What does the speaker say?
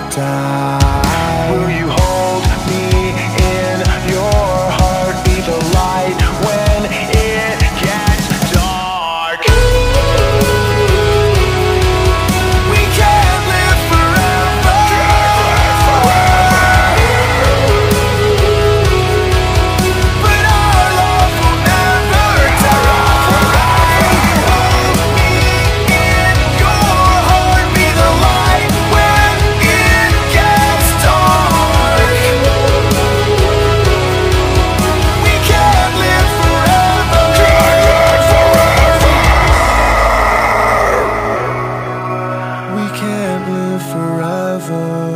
die. Will you hold me in your heart? Be the light when it gets dark. We can't live forever, but our love will never die. Hold me in your heart. Be the light when it gets dark. We can't live forever. We can't live forever.